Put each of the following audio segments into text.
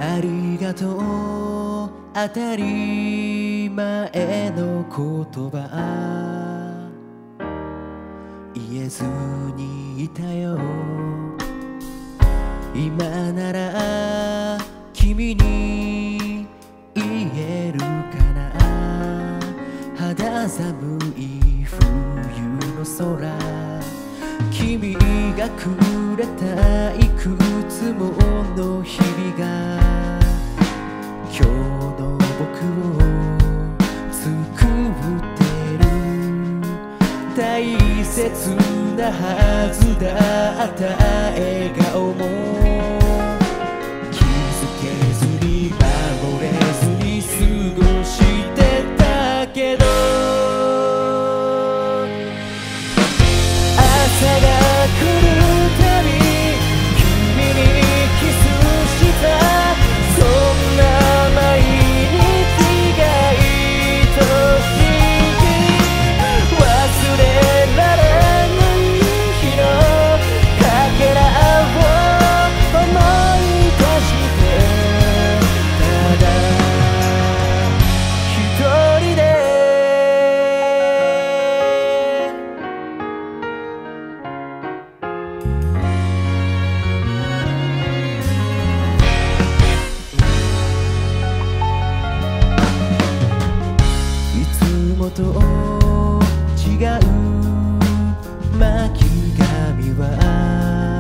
ありがとう当たり前の言葉言えずにいたよ。今なら君に言えるかな。肌寒い冬の空、君がくれたいくつもの日々が今日の僕を作ってる。大切なはずだった笑顔も気づけずに守れずに過ごしてたけど、朝が来るたび君にキスした、そんな毎日が愛しい。忘れられない日のかけらを思い出して、ただ一人でと違う巻き髪は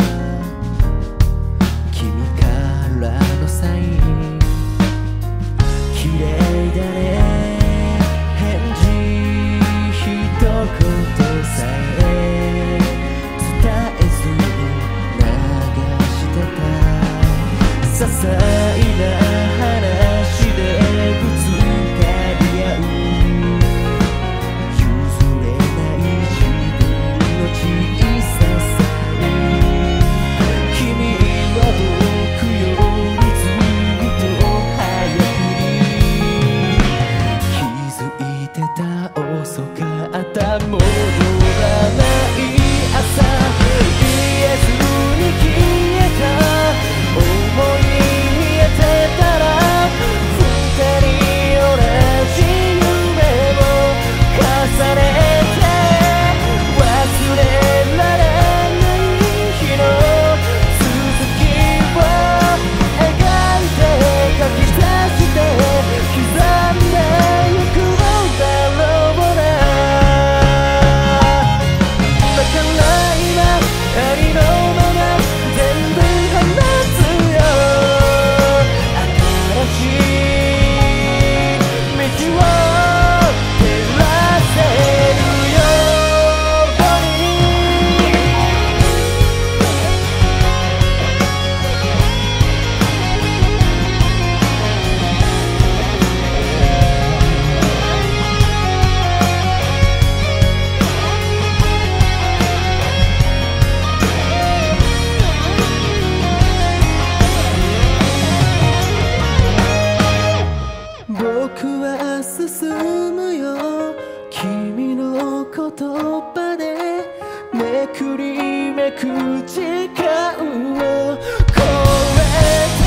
君からのサイン、綺麗だね返事一言さえ伝えずに流してた。些細な話でぶつかり合う、遅かった戻らない朝、言えずに消えた想い見えてたら、二人同じ夢を重ねて忘れられない日の続きを描いて書き足して刻んでゆくありのまま全部話すよ。新しい道を照らせるように。僕は進むよ君の言葉で、めくりめく時間を超えて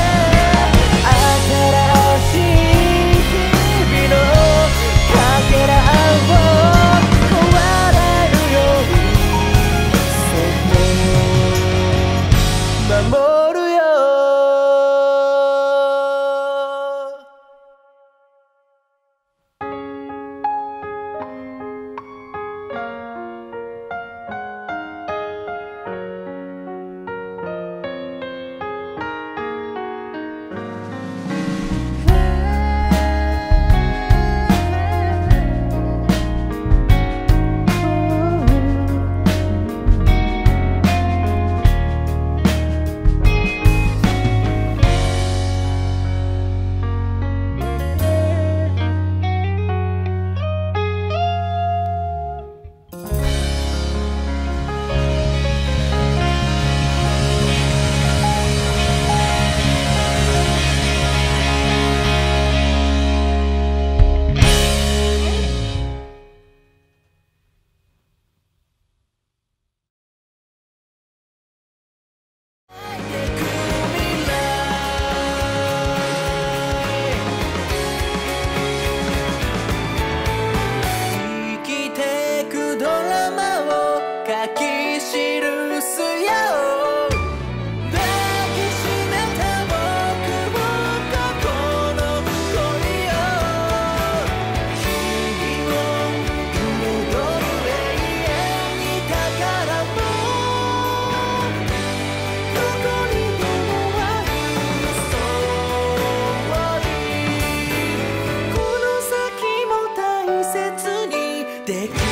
新しい日々のかけらを壊れるようにそっと守るよ。 すよ抱きしめた僕を過去の恋よ君を彩る永遠に宝物どこにでもあるそうにこの先も大切にできる